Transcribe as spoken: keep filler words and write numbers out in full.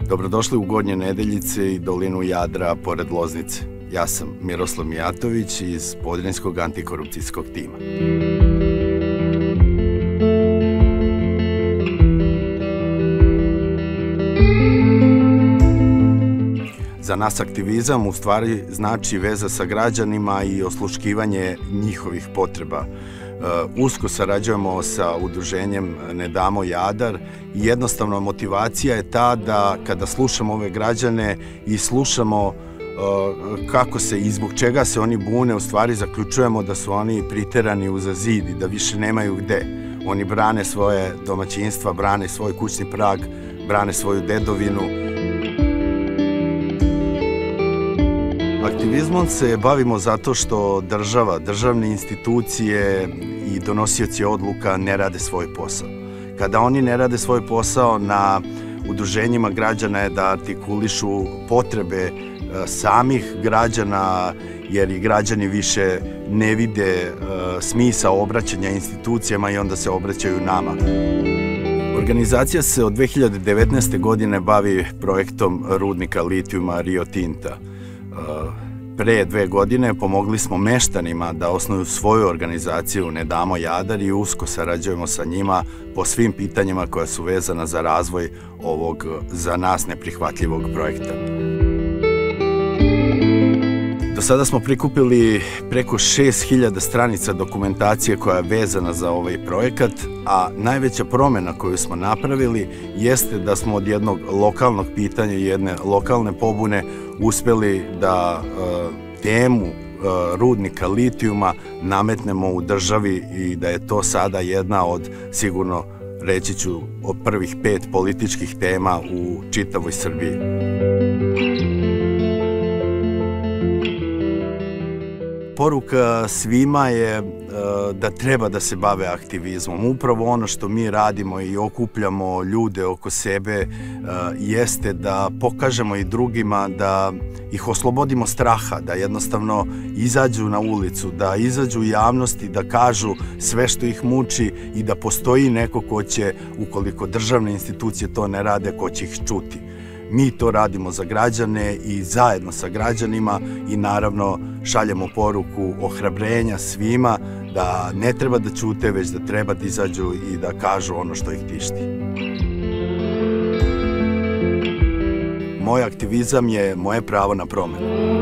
Dobrodošli u Gornje Nedeljice i dolinu Jadra pored Loznice. Ja sam Miroslav Mijatović iz Podrinjskog antikorupcijskog tima. Za nas aktivizam u stvari znači veza sa građanima i osluškivanje njihovih potreba. Usko sarađujemo sa udruženjem Ne damo Jadar i jednostavno motivacija je ta da kada slušamo ove građane i slušamo kako se i zbog čega se oni bune, u stvari zaključujemo da su oni priterani uza zid i da više nemaju gde. Oni brane svoje domaćinstva, brane svoj kućni prag, brane svoju dedovinu. Aktivizmom se bavimo zato što država, državne institucije i donosioci odluka ne rade svoj posao. Kada oni ne rade svoj posao, na udruženjima građana je da artikulišu potrebe samih građana, jer i građani više ne vide smisao obraćanja institucijama i onda se obraćaju nama. Organizacija se od dve hiljade devetnaeste. godine bavi projektom rudnika litijuma Rio Tinta. Pre dve godine pomogli smo meštanima da osnuju svoju organizaciju Ne damo Jadar i usko sarađujemo sa njima po svim pitanjima koja su vezana za razvoj ovog za nas neprihvatljivog projekta. Do sada smo prikupili preko šest hiljada stranica dokumentacije koja je vezana za ovaj projekat, a najveća promena koju smo napravili jeste da smo od jednog lokalnog pitanja i jedne lokalne pobune uspeli da temu rudnika litijuma nametnemo u državi i da je to sada jedna od, sigurno reći ću, od prvih pet političkih tema u čitavoj Srbiji. Poruka svima je da treba da se bave aktivizmom. Upravo ono što mi radimo i okupljamo ljude oko sebe jeste da pokažemo i drugima, da ih oslobodimo straha, da jednostavno izađu na ulicu, da izađu u javnosti, da kažu sve što ih muči i da postoji neko ko će, ukoliko državne institucije to ne rade, ko će ih čuti. Mi to radimo za građane i zajedno sa građanima i naravno šaljemo poruku ohrabrenja svima da ne treba da ćute, već da treba da izađu i da kažu ono što ih tišti. Moj aktivizam je moje pravo na promenu.